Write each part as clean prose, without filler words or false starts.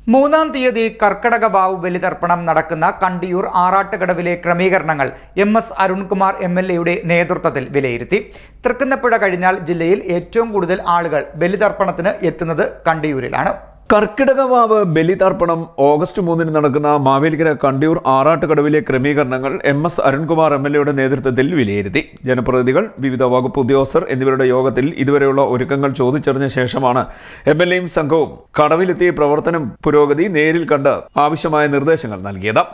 മൂന്നാം തീയതി കർക്കടക വാവ് ബലിതർപ്പണം നടക്കുന്ന കണ്ടിയൂർ ആറാട്ടുകടവിലെ ക്രമീകരണങ്ങൾ എസ് അരുൺകുമാർ MLA നേതൃത്വത്തിൽ വിലയിരുത്തി. തൃക്കുന്നപ്പുഴ കഴിഞ്ഞാൽ ജില്ലയിൽ ഏറ്റവും കൂടുതൽ ആളുകൾ ബലിതർപ്പണത്തിന് എത്തുന്നത് കണ്ടിയൂരിലാണ്. കർക്കിടകവാവ് ബലിതർപ്പണം ഓഗസ്റ്റ് 3 നടക്കുന്ന മാവേലിക്കര കണ്ടിയൂർ ആറാട്ടുകടവിലെ ക്രമീകരണങ്ങൾ MS അരുൺകുമാർ MLA നേതൃത്വത്തിൽ വിലയിരുത്തി. ജനപ്രതിനിധികൾ, വിവിധ വകുപ്പ് ഉദ്യോഗസ്ഥർ എന്നിവരുടെ യോഗത്തിൽ ഇതുവരെയുള്ള ഒരുക്കങ്ങൾ ചോദിച്ചറിഞ്ഞ ശേഷമാണ് MLAയും സംഘവും കടവിലെത്തി പ്രവർത്തനം പുരോഗതി നേരിൽ കണ്ട് ആവശ്യമായ നിർദ്ദേശങ്ങൾ നൽകിയത്.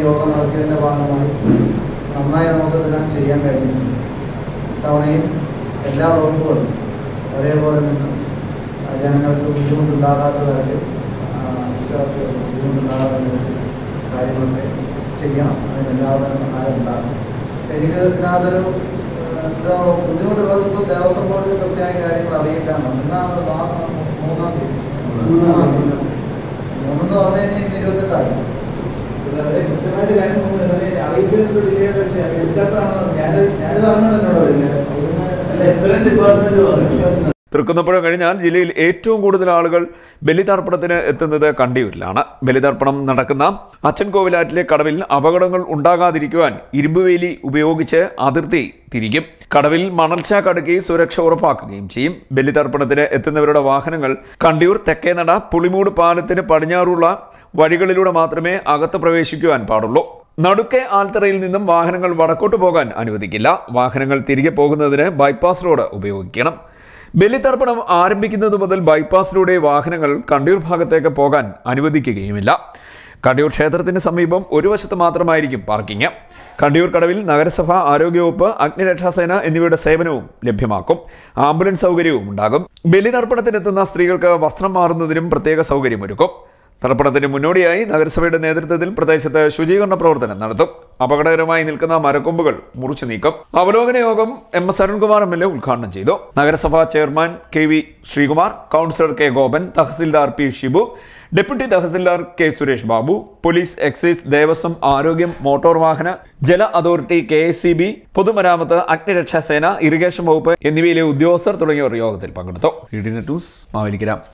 ജനങ്ങൾക്ക് ബുദ്ധിമുട്ടുണ്ടാകാത്ത തരത്തിൽ വിശ്വാസികൾക്ക് ബുദ്ധിമുട്ടുണ്ടാകാത്ത കാര്യങ്ങളൊക്കെ ചെയ്യണം. അതിനെല്ലാവരുടെയും സഹായം ഉണ്ടാകും. എനിക്ക് ഇതിനകത്തൊരു ബുദ്ധിമുട്ടുള്ളത് ഇപ്പോൾ ദേവസ്വം ബോർഡിന് കൃത്യമായ കാര്യങ്ങൾ അറിയിക്കാണ്. മൂന്നാം തീയതി മൂന്നെന്ന് പറഞ്ഞു കഴിഞ്ഞാൽ 28 കൃത്യമായിട്ട് കാര്യം അറിയിച്ചതിന് എടുക്കാത്തതാണ്. ഞാനിത് അറിഞ്ഞിട്ടുണ്ടോ ഡിപ്പാർട്ട്മെന്റ്. തൃക്കുന്നപ്പുഴ കഴിഞ്ഞാൽ ജില്ലയിൽ ഏറ്റവും കൂടുതൽ ആളുകൾ ബലിതർപ്പണത്തിന് എത്തുന്നത് കണ്ടിയൂരിലാണ്. ബലിതർപ്പണം നടക്കുന്ന അച്ചൻകോവിലാറ്റിലെ കടവിൽ അപകടങ്ങൾ ഉണ്ടാകാതിരിക്കുവാൻ ഇരുമ്പുവേലി ഉപയോഗിച്ച് അതിർത്തി തിരിക്കും. കടവിൽ മണൽച്ചാക്ക് അടുക്കി സുരക്ഷ ഉറപ്പാക്കുകയും ചെയ്യും. ബലിതർപ്പണത്തിന് എത്തുന്നവരുടെ വാഹനങ്ങൾ കണ്ടിയൂർ തെക്കേനട പുളിമൂട് പാലത്തിന് പടിഞ്ഞാറുള്ള വഴികളിലൂടെ മാത്രമേ അകത്ത് പ്രവേശിക്കുവാൻ പാടുള്ളൂ. നടുക്കെ ആൽത്തറയിൽ നിന്നും വാഹനങ്ങൾ വടക്കോട്ട് പോകാൻ അനുവദിക്കില്ല. വാഹനങ്ങൾ തിരികെ പോകുന്നതിന് ബൈപ്പാസ് റോഡ് ഉപയോഗിക്കണം. ബലിതർപ്പണം ആരംഭിക്കുന്നത് മുതൽ ബൈപ്പാസിലൂടെ വാഹനങ്ങൾ കണ്ടിയൂർ ഭാഗത്തേക്ക് പോകാൻ അനുവദിക്കുകയുമില്ല. കണ്ടിയൂർ ക്ഷേത്രത്തിന് സമീപം ഒരു വശത്ത് മാത്രമായിരിക്കും പാർക്കിംഗ്. കണ്ടിയൂർ കടവിൽ നഗരസഭ, ആരോഗ്യവകുപ്പ്, അഗ്നിരക്ഷാസേന എന്നിവയുടെ സേവനവും ലഭ്യമാക്കും. ആംബുലൻസ് സൗകര്യവും ഉണ്ടാകും. ബലിതർപ്പണത്തിനെത്തുന്ന സ്ത്രീകൾക്ക് വസ്ത്രം മാറുന്നതിനും പ്രത്യേക സൗകര്യമൊരുക്കും. തർപ്പണത്തിന് മുന്നോടിയായി നഗരസഭയുടെ നേതൃത്വത്തിൽ പ്രദേശത്ത് ശുചീകരണ പ്രവർത്തനം നടത്തും. അപകടകരമായി നിൽക്കുന്ന മരക്കൊമ്പുകൾ മുറിച്ചു നീക്കും. അവലോകന യോഗം MS അരുൺകുമാർ MLA ഉദ്ഘാടനം ചെയ്തു. നഗരസഭാ chairman KV Sreekumar, councillor K Gopan, tahsildar P Shibu, deputy tahsildar K Suresh Babu, police, excise, Devaswom, ആരോഗ്യം, മോട്ടോർ വാഹന, ജല അതോറിറ്റി, KSCB, പൊതുമരാമത്ത്, അഗ്നിരക്ഷാസേന, ഇറിഗേഷൻ വകുപ്പ് എന്നിവയിലെ ഉദ്യോഗസ്ഥർ തുടങ്ങിയവർ യോഗത്തിൽ പങ്കെടുത്തു. ന്യൂസ് മാവേലിക്കര.